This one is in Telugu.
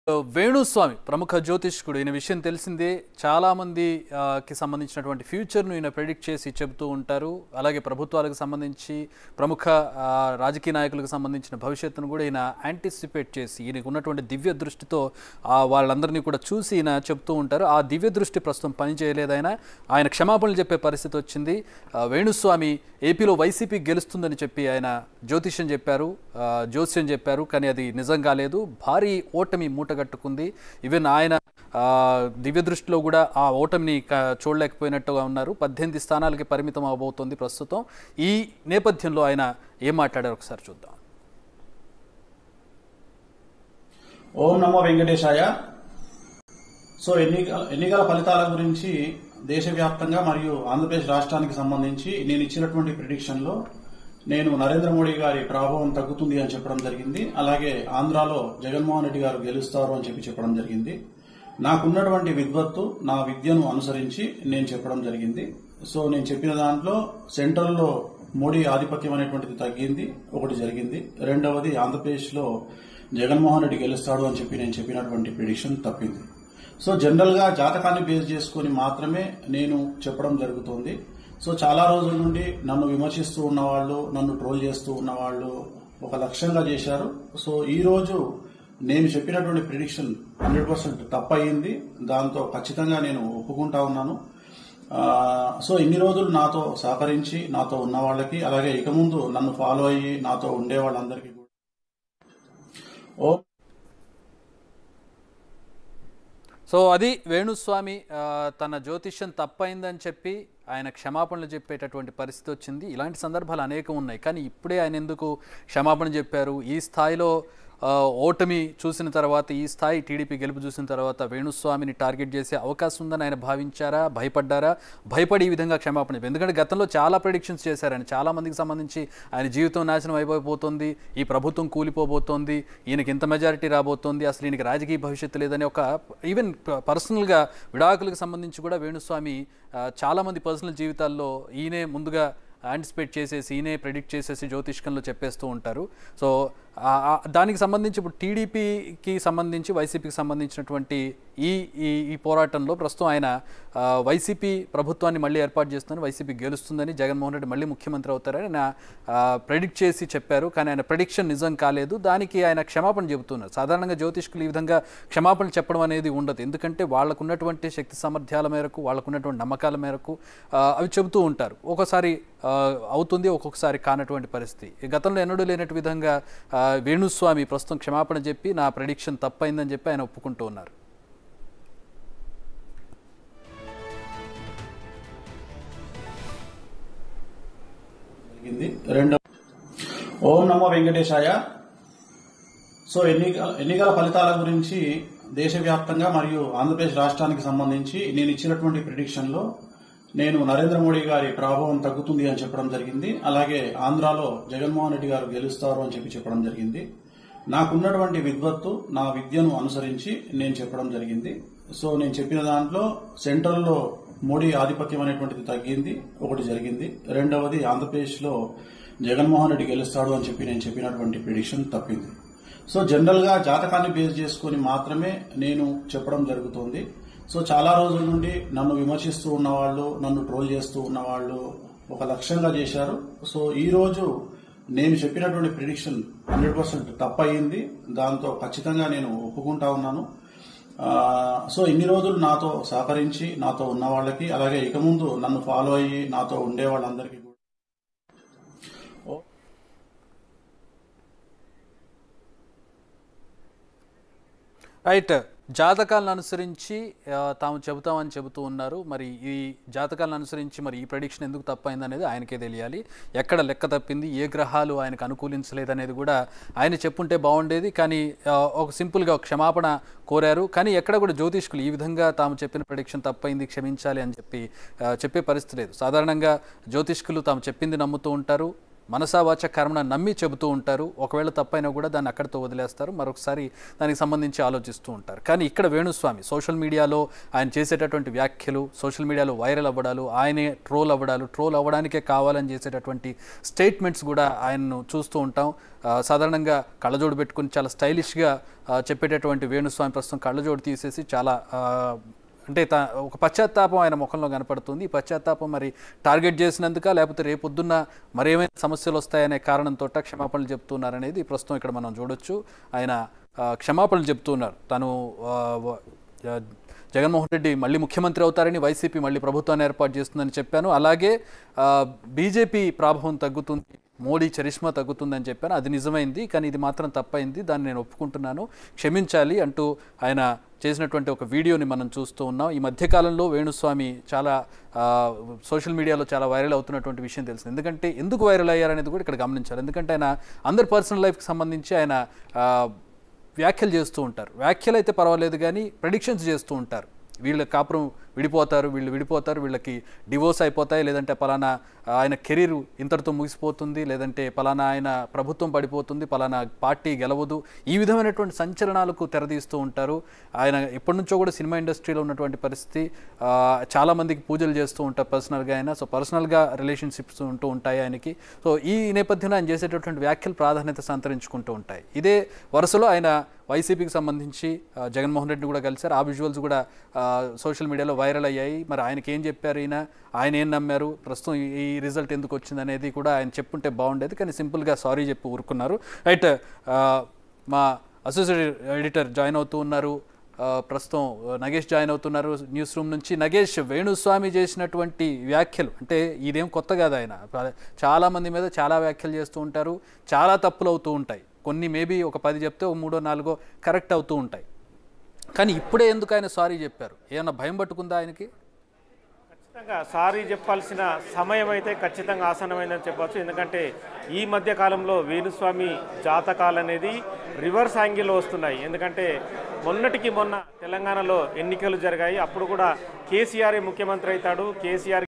వేణుస్వామి ప్రముఖ జ్యోతిష్కుడు. ఈయన విషయం తెలిసిందే. చాలామంది కి సంబంధించినటువంటి ఫ్యూచర్ను ఈయన ప్రెడిక్ట్ చేసి చెబుతూ ఉంటారు. అలాగే ప్రభుత్వాలకు సంబంధించి ప్రముఖ రాజకీయ నాయకులకు సంబంధించిన భవిష్యత్తును కూడా ఈయన యాంటిసిపేట్ చేసి ఈయనకు ఉన్నటువంటి దివ్య దృష్టితో వాళ్ళందరినీ కూడా చూసి ఈయన చెప్తూ ఉంటారు. ఆ దివ్య దృష్టి ప్రస్తుతం పనిచేయలేదు. ఆయన క్షమాపణలు చెప్పే పరిస్థితి వచ్చింది. వేణుస్వామి ఏపీలో వైసీపీ గెలుస్తుందని చెప్పి ఆయన జ్యోతిష్యం చెప్పారు. కానీ అది నిజం కాలేదు. భారీ ఓటమి మూటగట్టుకుంది. ఈవెన్ ఆయన దివ్య దృష్టిలో కూడా ఆ ఓటమిని చూడలేకపోయినట్టుగా ఉన్నారు. 18 స్థానాలకి పరిమితం అవబోతోంది ప్రస్తుతం. ఈ నేపథ్యంలో ఆయన ఏం మాట్లాడారు ఒకసారి చూద్దాం. ఓం నమో వెంకటేశాయ. సో ఎన్నికల ఫలితాల గురించి దేశవ్యాప్తంగా మరియు ఆంధ్రప్రదేశ్ రాష్ట్రానికి సంబంధించి నేను ఇచ్చినటువంటి ప్రిడిక్షన్ లో నేను నరేంద్ర మోడీ గారి ప్రభావం తగ్గుతుంది అని చెప్పడం జరిగింది. అలాగే ఆంధ్రాలో జగన్మోహన్ రెడ్డి గారు గెలుస్తారు అని చెప్పడం జరిగింది. నాకున్నటువంటి విద్వత్తు, నా విద్యను అనుసరించి నేను చెప్పడం జరిగింది. సో నేను చెప్పిన దాంట్లో సెంట్రల్లో మోడీ ఆధిపత్యం అనేటువంటిది తగ్గింది, ఒకటి జరిగింది. రెండవది ఆంధ్రప్రదేశ్ లో జగన్మోహన్ రెడ్డి గెలుస్తాడు అని చెప్పి నేను చెప్పినటువంటి ప్రిడిక్షన్ తప్పింది. సో జనరల్ గా జాతకాన్ని బేస్ చేసుకుని మాత్రమే నేను చెప్పడం జరుగుతోంది. సో చాలా రోజుల నుండి నన్ను విమర్శిస్తూ ఉన్నవాళ్ళు, నన్ను ట్రోల్ చేస్తూ ఉన్నవాళ్ళు ఒక లక్ష్యంగా చేశారు. సో ఈ రోజు నేను చెప్పినటువంటి ప్రిడిక్షన్ 100% తప్పయింది. దాంతో ఖచ్చితంగా నేను ఒప్పుకుంటా ఉన్నాను. సో ఇన్ని రోజులు నాతో సహకరించి నాతో ఉన్న వాళ్ళకి, అలాగే ఇక ముందు నన్ను ఫాలో అయ్యి నాతో ఉండే వాళ్ళందరికీ కూడా సో అది వేణుస్వామి తన జ్యోతిష్యం తప్పైందని చెప్పి ఆయన క్షమాపణలు చెప్పేటటువంటి పరిస్థితి వచ్చింది. ఇలాంటి సందర్భాలు అనేకం ఉన్నాయి. కానీ ఇప్పుడే ఆయన ఎందుకు క్షమాపణ చెప్పారు? ఈ స్థాయిలో ఓటమి చూసిన తర్వాత, ఈ స్థాయి టీడీపీ గెలుపు చూసిన తర్వాత వేణుస్వామిని టార్గెట్ చేసే అవకాశం ఉందని ఆయన భావించారా? భయపడ్డారా? భయపడి ఈ విధంగా క్షమాపణ చెప్పారు. ఎందుకంటే గతంలో చాలా ప్రెడిక్షన్స్ చేశారని, చాలా మందికి సంబంధించి ఆయన జీవితం నాశనం అయిపోబోతోంది, ఈ ప్రభుత్వం కూలిపోబోతోంది, ఈయనకి ఇంత మెజారిటీ రాబోతోంది, అసలు ఈయనకి రాజకీయ భవిష్యత్తు లేదని ఈవెన్ పర్సనల్గా విడాకులకు సంబంధించి కూడా వేణుస్వామి చాలామంది పర్సనల్ జీవితాల్లో ఈయనే ముందుగా యాంటిసిపేట్ చేసేసి, ఈయనే ప్రెడిక్ట్ చేసేసి జ్యోతిష్కంలో చెప్పేస్తూ ఉంటారు. సో దానికి సంబంధించి ఇప్పుడు టీడీపీకి సంబంధించి వైసీపీకి సంబంధించినటువంటి ఈ పోరాటంలో ప్రస్తుతం ఆయన వైసీపీ ప్రభుత్వాన్ని మళ్ళీ ఏర్పాటు చేస్తుందని, వైసీపీ గెలుస్తుందని, జగన్మోహన్ రెడ్డి మళ్ళీ ముఖ్యమంత్రి అవుతారని ఆయన ప్రెడిక్ట్ చేసి చెప్పారు. కానీ ఆయన ప్రెడిక్షన్ నిజం కాలేదు. దానికి ఆయన క్షమాపణ చెబుతున్నారు. సాధారణంగా జ్యోతిష్కులు ఈ విధంగా క్షమాపణ చెప్పడం అనేది ఉండదు. ఎందుకంటే వాళ్ళకున్నటువంటి శక్తి సామర్థ్యాల మేరకు, వాళ్ళకున్నటువంటి నమ్మకాల మేరకు అవి చెబుతూ ఉంటారు. ఒక్కోసారి అవుతుంది, ఒక్కొక్కసారి కానటువంటి పరిస్థితి. గతంలో ఎన్నడూ లేనట్టు విధంగా వేణుస్వామి ప్రస్తుతం క్షమాపణ చెప్పి నా ప్రెడిక్షన్ తప్పైందని చెప్పి ఆయన ఒప్పుకుంటూ ఉన్నారు. ఓం నమో వెంకటేశాయ. సో ఎన్నికల ఫలితాల గురించి దేశవ్యాప్తంగా మరియు ఆంధ్రప్రదేశ్ రాష్ట్రానికి సంబంధించి నేను ఇచ్చినటువంటి ప్రిడిక్షన్ లో నేను నరేంద్ర మోడీ గారి ప్రభావం తగ్గుతుంది అని చెప్పడం జరిగింది. అలాగే ఆంధ్రాలో జగన్మోహన్ రెడ్డి గారు గెలుస్తారు అని చెప్పడం జరిగింది. నాకున్నటువంటి విద్వత్తు, నా విద్యను అనుసరించి నేను చెప్పడం జరిగింది. సో నేను చెప్పిన దాంట్లో సెంట్రల్లో మోడీ ఆధిపత్యం అనేటువంటిది తగ్గింది, ఒకటి జరిగింది. రెండవది ఆంధ్రప్రదేశ్ లో జగన్మోహన్ రెడ్డి గెలుస్తాడు అని చెప్పి నేను చెప్పినటువంటి ప్రిడిక్షన్ తప్పింది. సో జనరల్ గా జాతకాన్ని బేస్ చేసుకుని మాత్రమే నేను చెప్పడం జరుగుతోంది. సో చాలా రోజుల నుండి నన్ను విమర్శిస్తూ ఉన్నవాళ్ళు, నన్ను ట్రోల్ చేస్తూ ఉన్నవాళ్ళు ఒక లక్ష్యంగా చేశారు. సో ఈ రోజు నేను చెప్పినటువంటి ప్రిడిక్షన్ 100% తప్పయింది. దాంతో ఖచ్చితంగా నేను ఒప్పుకుంటా ఉన్నాను. సో ఇన్ని రోజులు నాతో సహకరించి నాతో ఉన్న వాళ్ళకి, అలాగే ఇక ముందు నన్ను ఫాలో అయ్యి నాతో ఉండే వాళ్ళందరికీ కూడా రైట్. జాతకాలను అనుసరించి తాము చెబుతామని చెబుతూ ఉన్నారు. మరి ఈ జాతకాలను అనుసరించి మరి ఈ ప్రెడిక్షన్ ఎందుకు తప్పైంది అనేది ఆయనకే తెలియాలి. ఎక్కడ లెక్క తప్పింది, ఏ గ్రహాలు ఆయనకు అనుకూలించలేదు అనేది కూడా ఆయన చెప్పుంటే బాగుండేది. కానీ ఒక సింపుల్గా క్షమాపణ కోరారు. కానీ ఎక్కడ కూడా జ్యోతిష్కులు ఈ విధంగా తాము చెప్పిన ప్రెడిక్షన్ తప్పైంది, క్షమించాలి అని చెప్పే పరిస్థితి లేదు. సాధారణంగా జ్యోతిష్కులు తాము చెప్పింది నమ్ముతూ ఉంటారు. మనసావాచ కర్మణ నమ్మి చెబుతూ ఉంటారు. ఒకవేళ తప్పైనా కూడా దాన్ని అక్కడితో వదిలేస్తారు, మరొకసారి దానికి సంబంధించి ఆలోచిస్తూ ఉంటారు. కానీ ఇక్కడ వేణుస్వామి సోషల్ మీడియాలో ఆయన చేసేటటువంటి వ్యాఖ్యలు, సోషల్ మీడియాలో వైరల్ అవ్వడాలు, ఆయనే ట్రోల్ అవ్వడానికే కావాలని చేసేటటువంటి స్టేట్మెంట్స్ కూడా ఆయన్ను చూస్తూ ఉంటాం. సాధారణంగా కళ్ళజోడు పెట్టుకుని చాలా స్టైలిష్గా చెప్పేటటువంటి వేణుస్వామి ప్రస్తుతం కళ్ళజోడు తీసేసి చాలా అంటే ఒక పశ్చాత్తాపం ఆయన ముఖంలో కనపడుతుంది. ఈ పశ్చాత్తాపం మరి టార్గెట్ చేసినందుక, లేకపోతే రేపొద్దున్న మరేమైనా సమస్యలు వస్తాయనే కారణంతో క్షమాపణలు చెప్తున్నారనేది ప్రస్తుతం ఇక్కడ మనం చూడొచ్చు. ఆయన క్షమాపణలు చెప్తున్నారు. తను జగన్మోహన్ రెడ్డి మళ్ళీ ముఖ్యమంత్రి అవుతారని, వైసీపీ మళ్ళీ ప్రభుత్వాన్ని ఏర్పాటు చేస్తుందని చెప్పాను. అలాగే బీజేపీ ప్రాభవం తగ్గుతుంది, మోడీ చరిష్మా తగ్గుతుందని చెప్పాను. అది నిజమైంది, కానీ ఇది మాత్రం తప్పైంది, దాన్ని నేను ఒప్పుకుంటున్నాను, క్షమించాలి అంటూ ఆయన చేసినటువంటి ఒక వీడియోని మనం చూస్తూ ఉన్నాం. ఈ మధ్యకాలంలో వేణుస్వామి చాలా సోషల్ మీడియాలో చాలా వైరల్ అవుతున్నటువంటి విషయం తెలిసింది. ఎందుకంటే ఎందుకు వైరల్ అయ్యారనేది కూడా ఇక్కడ గమనించాలి. ఎందుకంటే ఆయన అందరి పర్సనల్ లైఫ్కి సంబంధించి ఆయన వ్యాఖ్యలు చేస్తూ ఉంటారు. వ్యాఖ్యలు అయితే పర్వాలేదు, కానీ ప్రెడిక్షన్స్ చేస్తూ ఉంటారు. వీళ్ళ కాపురం విడిపోతారు, వీళ్ళకి డివోర్స్ అయిపోతాయి, లేదంటే పలానా ఆయన కెరీర్ ఇంతటితో ముగిసిపోతుంది, లేదంటే పలానా ఆయన ప్రభుత్వం పడిపోతుంది, పలానా పార్టీ గెలవదు, ఈ విధమైనటువంటి సంచలనాలకు తెరదీస్తూ ఉంటారు. ఆయన ఎప్పటి నుంచో కూడా సినిమా ఇండస్ట్రీలో ఉన్నటువంటి పరిస్థితి, చాలామందికి పూజలు చేస్తూ ఉంటారు పర్సనల్గా ఆయన. సో పర్సనల్గా రిలేషన్షిప్స్ ఉంటూ ఉంటాయి ఆయనకి. సో ఈ నేపథ్యంలో ఆయన చేసేటటువంటి వ్యాఖ్యలు ప్రాధాన్యత సంతరించుకుంటూ ఉంటాయి. ఇదే వరుసలో ఆయన వైసీపీకి సంబంధించి జగన్మోహన్ రెడ్డిని కూడా కలిశారు. ఆ విజువల్స్ కూడా సోషల్ మీడియాలో వైరల్ అయ్యాయి. మరి ఆయనకి ఏం చెప్పారు, ఆయన ఏం నమ్మారు, ప్రస్తుతం ఈ రిజల్ట్ ఎందుకు వచ్చింది అనేది కూడా ఆయన చెప్పుంటే బాగుండేది, కానీ సింపుల్గా సారీ చెప్పి ఊరుకున్నారు. రైట్, మా అసోసియేట్ ఎడిటర్ జాయిన్ అవుతూ ఉన్నారు, ప్రస్తుతం నగేష్ జాయిన్ అవుతున్నారు న్యూస్ రూమ్ నుంచి. నగేష్, వేణుస్వామి చేసినటువంటి వ్యాఖ్యలు అంటే ఇదేం కొత్త కాదు. ఆయన చాలామంది మీద చాలా వ్యాఖ్యలు చేస్తూ ఉంటారు, చాలా తప్పులు అవుతూ ఉంటాయి. కొన్ని మేబీ ఒక 10 చెప్తే ఒక 3-4 కరెక్ట్ అవుతూ ఉంటాయి. కానీ ఇప్పుడే ఎందుకు ఆయన సారీ చెప్పారు? ఏమన్నా భయం పట్టుకుందా ఆయనకి? ఖచ్చితంగా సారీ చెప్పాల్సిన సమయం అయితే ఖచ్చితంగా ఆసన్నమైందని చెప్పవచ్చు. ఎందుకంటే ఈ మధ్య కాలంలో వేణుస్వామి జాతకాలు అనేది రివర్స్ యాంగిల్లో వస్తున్నాయి. ఎందుకంటే మొన్న తెలంగాణలో ఎన్నికలు జరిగాయి. అప్పుడు కూడా కేసీఆర్ ముఖ్యమంత్రి అవుతాడు, కేసీఆర్